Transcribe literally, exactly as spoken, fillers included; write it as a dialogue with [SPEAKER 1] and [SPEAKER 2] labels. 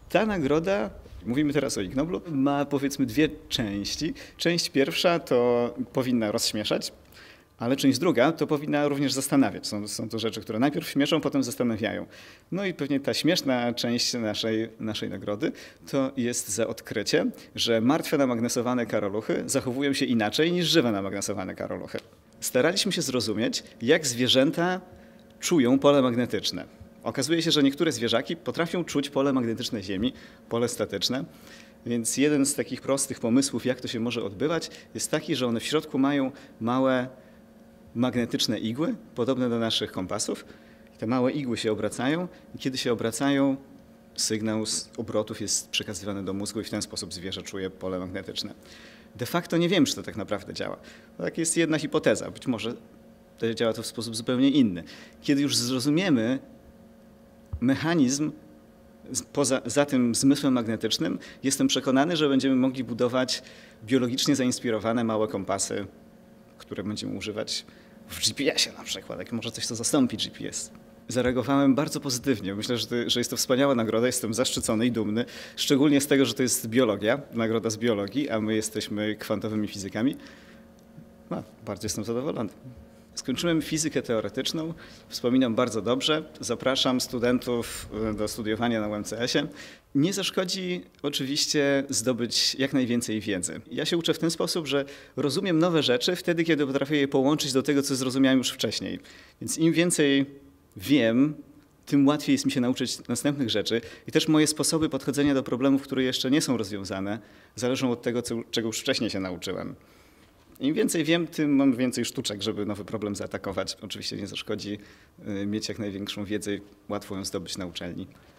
[SPEAKER 1] Ta nagroda, mówimy teraz o Ig Noblu, ma powiedzmy dwie części. Część pierwsza to powinna rozśmieszać, ale część druga to powinna również zastanawiać. Są, są to rzeczy, które najpierw śmieszą, potem zastanawiają. No i pewnie ta śmieszna część naszej, naszej nagrody to jest za odkrycie, że martwe namagnesowane karoluchy zachowują się inaczej niż żywe namagnesowane karoluchy. Staraliśmy się zrozumieć, jak zwierzęta czują pole magnetyczne. Okazuje się, że niektóre zwierzaki potrafią czuć pole magnetyczne Ziemi, pole statyczne. Więc jeden z takich prostych pomysłów, jak to się może odbywać, jest taki, że one w środku mają małe magnetyczne igły, podobne do naszych kompasów. I te małe igły się obracają i kiedy się obracają, sygnał z obrotów jest przekazywany do mózgu i w ten sposób zwierzę czuje pole magnetyczne. De facto nie wiem, czy to tak naprawdę działa. Tak jest jedna hipoteza. Być może działa to w sposób zupełnie inny. Kiedy już zrozumiemy mechanizm poza za tym zmysłem magnetycznym, jestem przekonany, że będziemy mogli budować biologicznie zainspirowane małe kompasy, które będziemy używać w G P S ie na przykład, jak może coś, co zastąpi G P S. Zareagowałem bardzo pozytywnie. Myślę, że, to, że jest to wspaniała nagroda. Jestem zaszczycony i dumny, szczególnie z tego, że to jest biologia, nagroda z biologii, a my jesteśmy kwantowymi fizykami. No, bardzo jestem zadowolony. Skończyłem fizykę teoretyczną, wspominam bardzo dobrze. Zapraszam studentów do studiowania na U M C S ie. Nie zaszkodzi oczywiście zdobyć jak najwięcej wiedzy. Ja się uczę w ten sposób, że rozumiem nowe rzeczy wtedy, kiedy potrafię je połączyć do tego, co zrozumiałem już wcześniej. Więc im więcej wiem, tym łatwiej jest mi się nauczyć następnych rzeczy. I też moje sposoby podchodzenia do problemów, które jeszcze nie są rozwiązane, zależą od tego, co, czego już wcześniej się nauczyłem. Im więcej wiem, tym mam więcej sztuczek, żeby nowy problem zaatakować. Oczywiście nie zaszkodzi mieć jak największą wiedzę i łatwo ją zdobyć na uczelni.